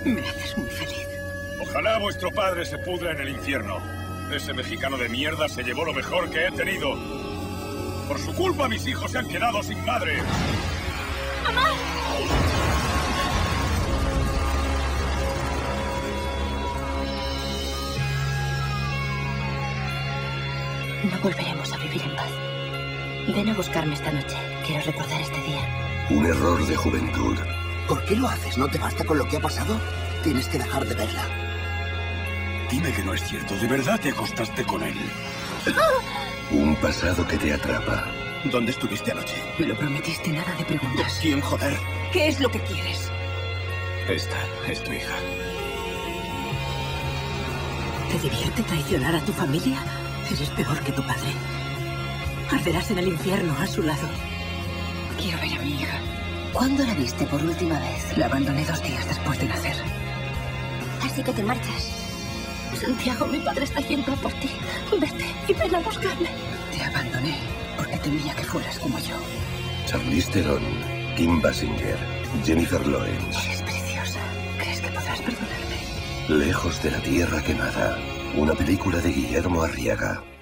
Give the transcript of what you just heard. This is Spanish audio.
Me haces muy feliz. Ojalá vuestro padre se pudra en el infierno. Ese mexicano de mierda se llevó lo mejor que he tenido. Por su culpa mis hijos se han quedado sin madre. ¡Mamá! No volveremos a vivir en paz. Ven a buscarme esta noche. Quiero recordar este día. Un error de juventud. ¿Por qué lo haces? ¿No te basta con lo que ha pasado? Tienes que dejar de verla. Dime que no es cierto. ¿De verdad te acostaste con él? Un pasado que te atrapa. ¿Dónde estuviste anoche? Me lo prometiste, nada de preguntas. ¿Quién, joder? ¿Qué es lo que quieres? Esta es tu hija. ¿Te divierte traicionar a tu familia? Eres peor que tu padre. Arderás en el infierno a su lado. Quiero ver a mi hija. ¿Cuándo la viste por última vez? La abandoné 2 días después de nacer. Así que te marchas. Santiago, mi padre está yendo a por ti. Vete y ven a buscarme. Te abandoné porque temía que fueras como yo. Charlize Theron, Kim Basinger, Jennifer Lawrence. Eres preciosa. ¿Crees que podrás perdonarme? Lejos de la tierra quemada. Una película de Guillermo Arriaga.